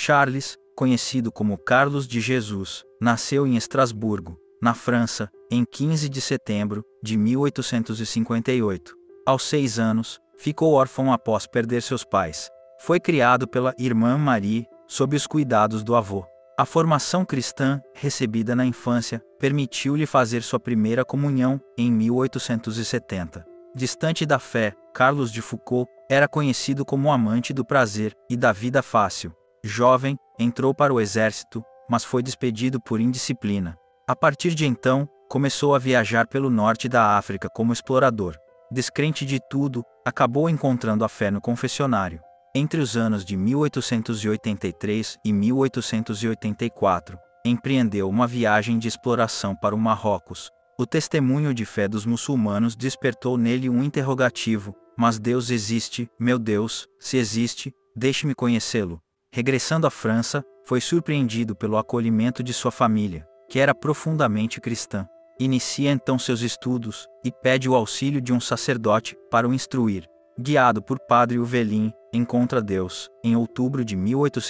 Charles, conhecido como Carlos de Jesus, nasceu em Estrasburgo, na França, em 15 de setembro de 1858. Aos 6 anos, ficou órfão após perder seus pais. Foi criado pela irmã Marie, sob os cuidados do avô. A formação cristã, recebida na infância, permitiu-lhe fazer sua primeira comunhão em 1870. Distante da fé, Carlos de Foucault era conhecido como amante do prazer e da vida fácil. Jovem, entrou para o exército, mas foi despedido por indisciplina. A partir de então, começou a viajar pelo norte da África como explorador. Descrente de tudo, acabou encontrando a fé no confessionário. Entre os anos de 1883 e 1884, empreendeu uma viagem de exploração para o Marrocos. O testemunho de fé dos muçulmanos despertou nele um interrogativo: mas Deus existe, meu Deus, se existe, deixe-me conhecê-lo. Regressando à França, foi surpreendido pelo acolhimento de sua família, que era profundamente cristã. Inicia então seus estudos, e pede o auxílio de um sacerdote para o instruir. Guiado por Padre Uvelin, encontra Deus, em outubro de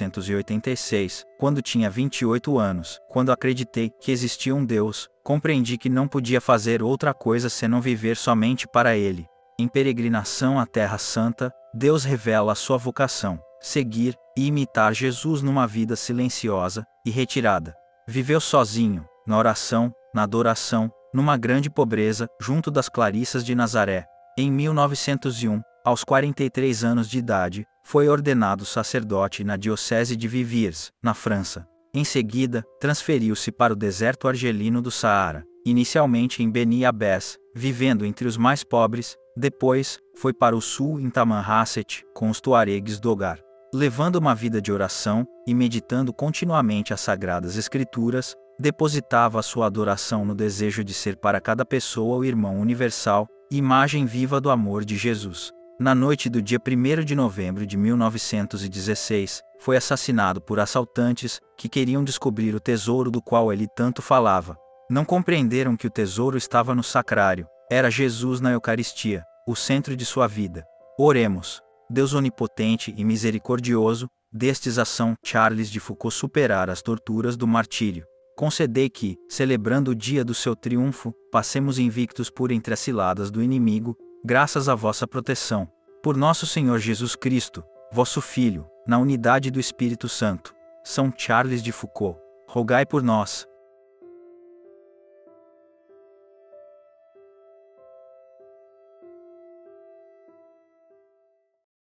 1886, quando tinha 28 anos. Quando acreditei que existia um Deus, compreendi que não podia fazer outra coisa senão viver somente para Ele. Em peregrinação à Terra Santa, Deus revela a sua vocação: seguir e imitar Jesus numa vida silenciosa e retirada. Viveu sozinho, na oração, na adoração, numa grande pobreza, junto das Clarissas de Nazaré. Em 1901, aos 43 anos de idade, foi ordenado sacerdote na diocese de Viviers, na França. Em seguida, transferiu-se para o deserto argelino do Saara, inicialmente em Beni Abbès, vivendo entre os mais pobres. Depois, foi para o sul em Tamanrasset, com os tuaregues do Hogar. Levando uma vida de oração e meditando continuamente as Sagradas Escrituras, depositava a sua adoração no desejo de ser para cada pessoa o irmão universal, imagem viva do amor de Jesus. Na noite do dia 1º de novembro de 1916, foi assassinado por assaltantes que queriam descobrir o tesouro do qual ele tanto falava. Não compreenderam que o tesouro estava no sacrário, era Jesus na Eucaristia, o centro de sua vida. Oremos. Deus onipotente e misericordioso, destes a São Charles de Foucault superar as torturas do martírio. Concedei que, celebrando o dia do seu triunfo, passemos invictos por entre as ciladas do inimigo, graças à vossa proteção. Por nosso Senhor Jesus Cristo, vosso Filho, na unidade do Espírito Santo. São Charles de Foucault, rogai por nós.